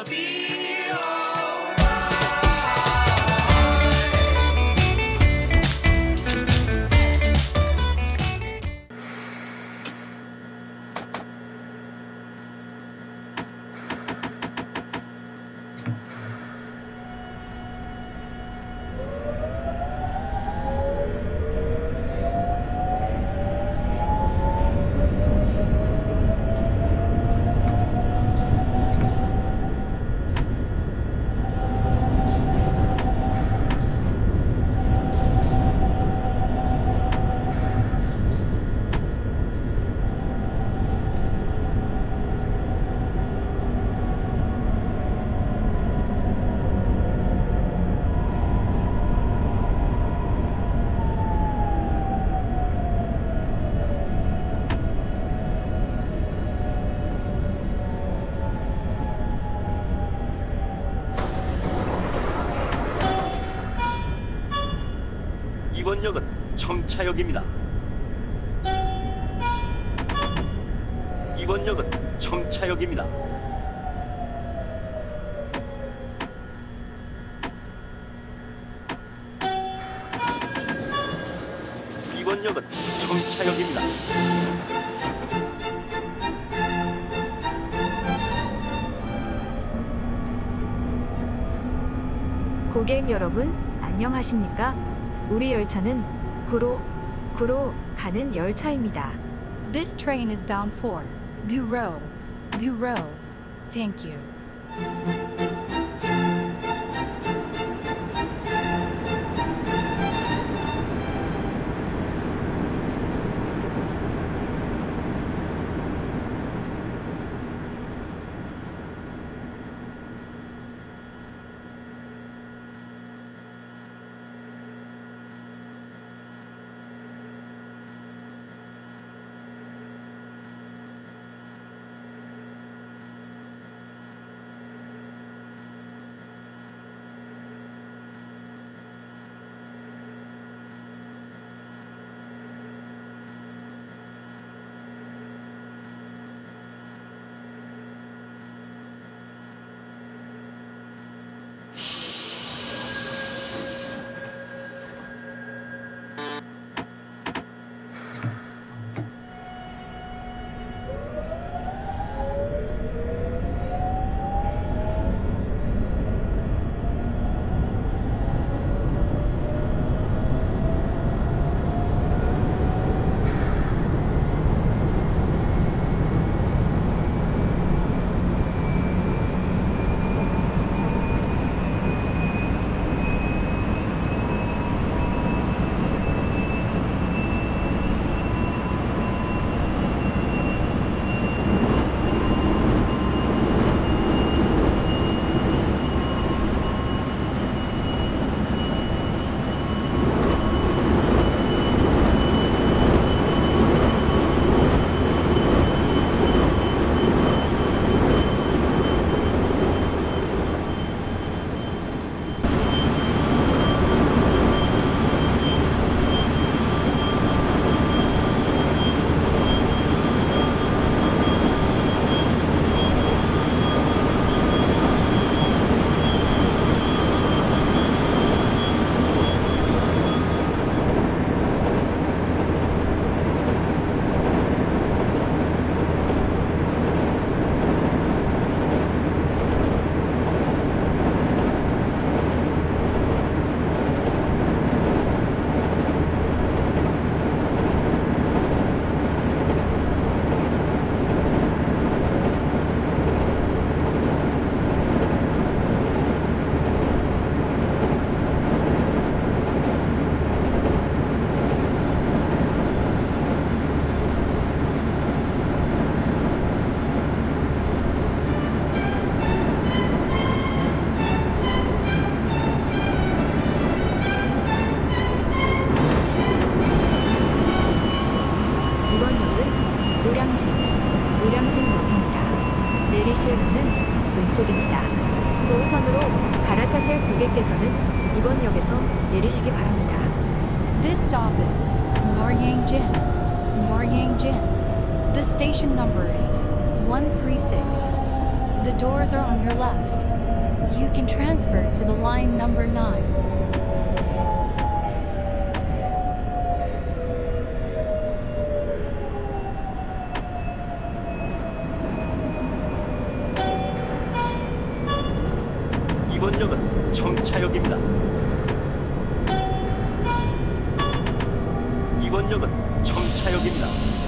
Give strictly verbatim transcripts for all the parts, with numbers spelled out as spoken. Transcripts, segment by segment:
gonna be alright. 이번 역은 청차역입니다. 이번 역은 청차역입니다. 이번 역은 청차역입니다. 고객 여러분, 안녕하십니까? 우리 열차는 구로, 구로 가는 열차입니다. This train is bound for Guro, Guro. Thank you. 내리실 문은 왼쪽입니다. 도우선으로 갈아타실 고객께서는 이번 역에서 내리시기 바랍니다. This stop is Noryangjin. Noryangjin. The station number is one three six. The doors are on your left. You can transfer to the line number nine. 이번 역은 청차역입니다. 이번 역은 청차역입니다.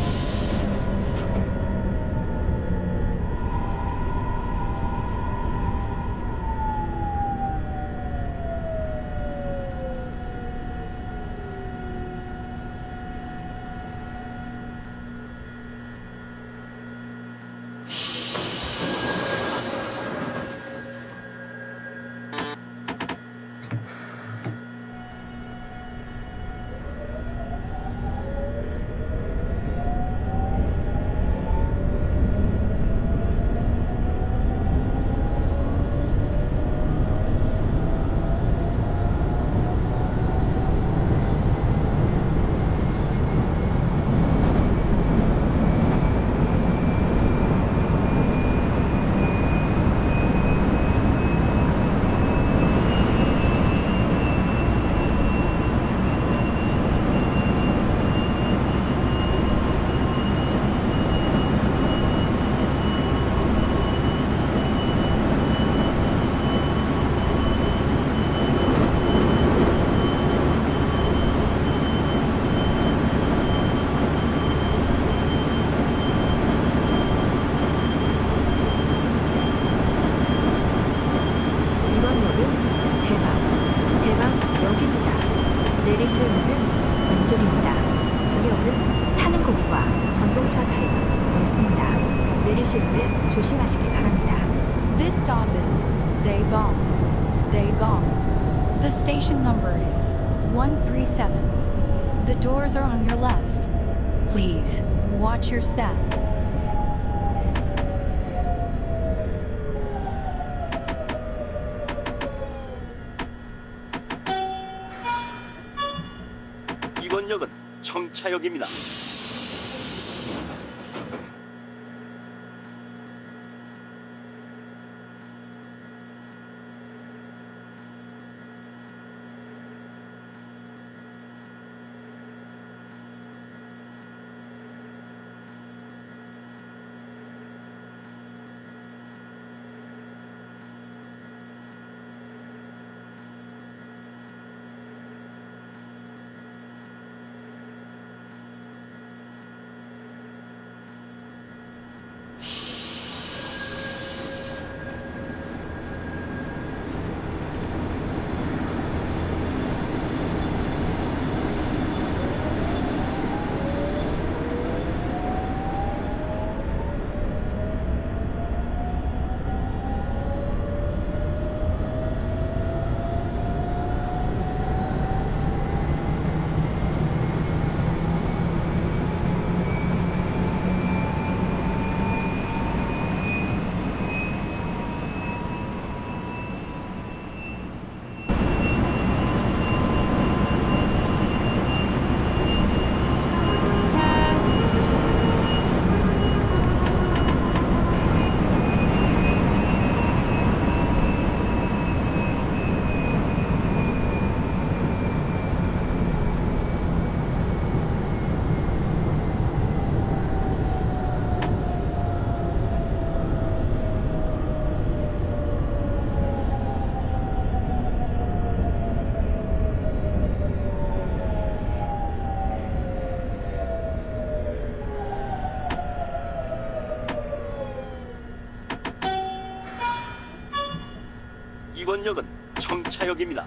이번 역은 대방, 대방역입니다. 내리실 문은 왼쪽입니다. 이 역은 타는 곳과 전동차 사이가 넓습니다. 내리실 때 조심하시기 바랍니다. This stop is Daebong. Daebong. The station number is one three seven. The doors are on your left. Please watch your step. 이번 역은 청차역입니다. 이번 역은 청차역입니다.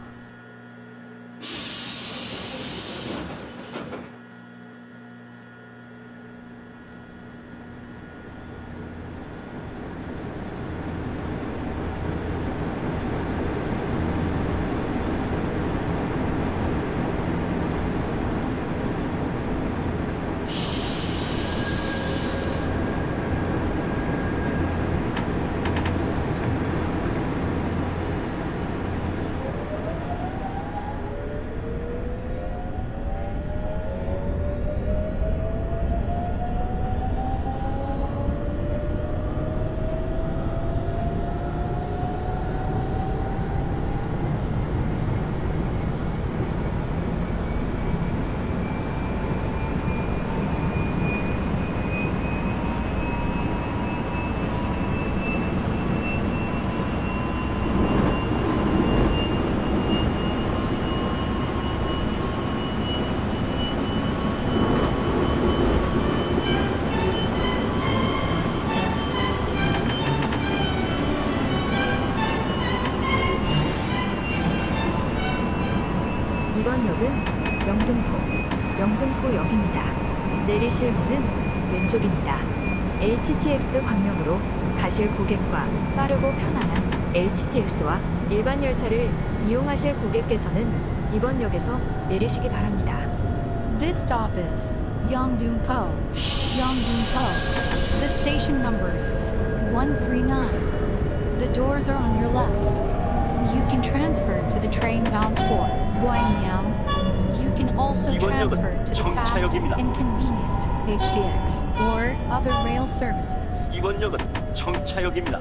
이번 역은 영등포, 영등포역입니다. 내리실 문은 왼쪽입니다. 에이치티엑스 광명으로 가실 고객과 빠르고 편안한 에이치티엑스와 일반 열차를 이용하실 고객께서는 이번 역에서 내리시기 바랍니다. This stop is Yeongdeungpo. Yeongdeungpo. The station number is one three nine. The doors are on your left. You can transfer to the train bound for Gwangyang. You can also 이번 transfer 역은 to the fast 청차역입니다. and convenient H D X or other rail services. 이번 역은 청차역입니다.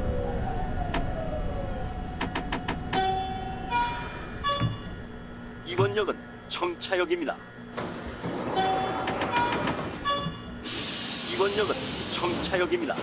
이번 역은 청차역입니다. 이번 역은 청차역입니다.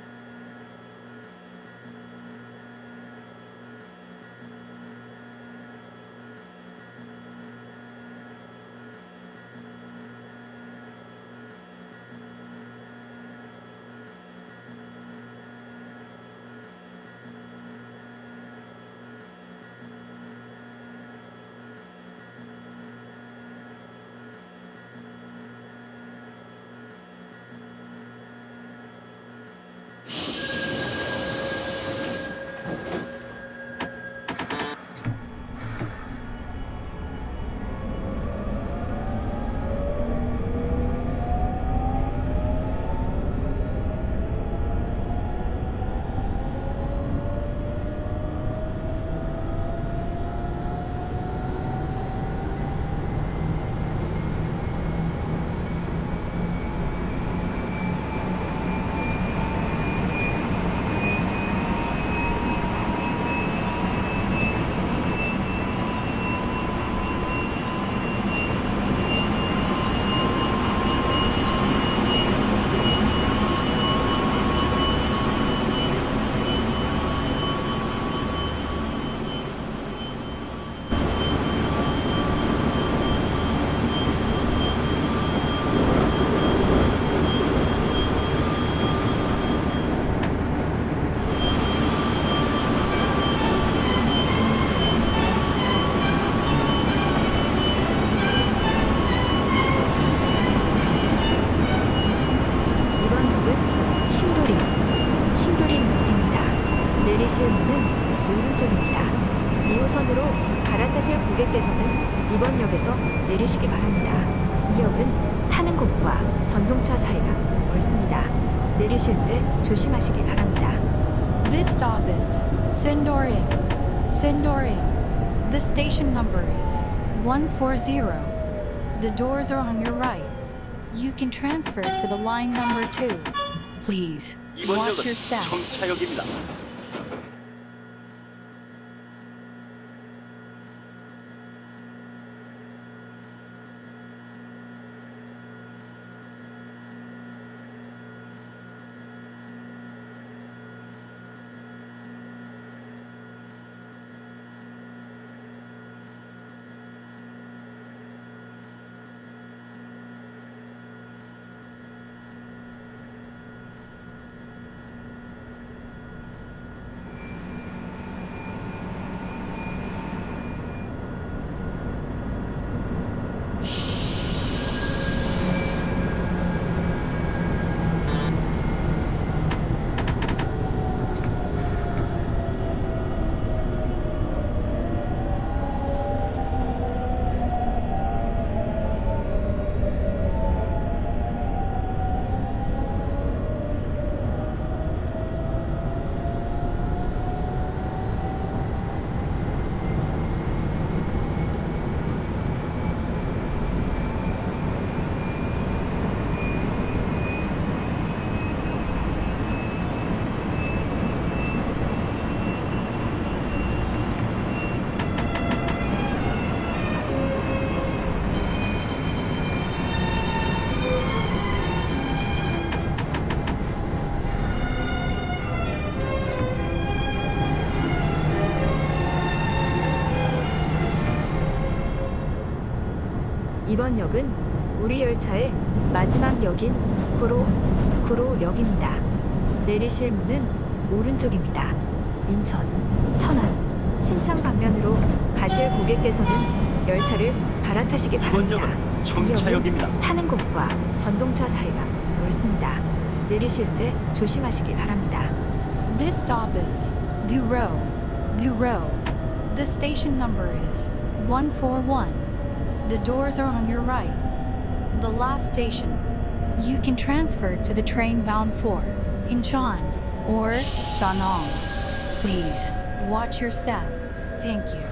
내리실 문은 오른쪽입니다. 이 호선으로 갈아타실 고객께서는 이번 역에서 내리시기 바랍니다. 이 역은 타는 곳과 전동차 사이가 넓습니다. 내리실 때 조심하시기 바랍니다. This stop is Sindorim. Sindorim. The station number is one four zero. The doors are on your right. You can transfer to the line number two. Please 이번 watch 역은 your step. 청차역입니다. 이번 역은 우리 열차의 마지막 역인 구로, 구로역입니다. 내리실 문은 오른쪽입니다. 인천, 천안, 신창 방면으로 가실 고객께서는 열차를 갈아타시기 이번 바랍니다. 역은 이 역은 청차역입니다. 타는 곳과 전동차 사이가 넓습니다. 내리실 때 조심하시기 바랍니다. This stop is Guro. Guro. The station number is one four one. The doors are on your right. The last station. You can transfer to the train bound for Incheon or Shanong. Please watch your step. Thank you.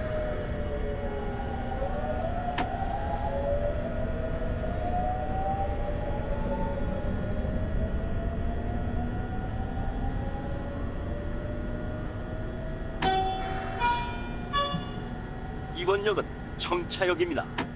이번 역은 청차역입니다.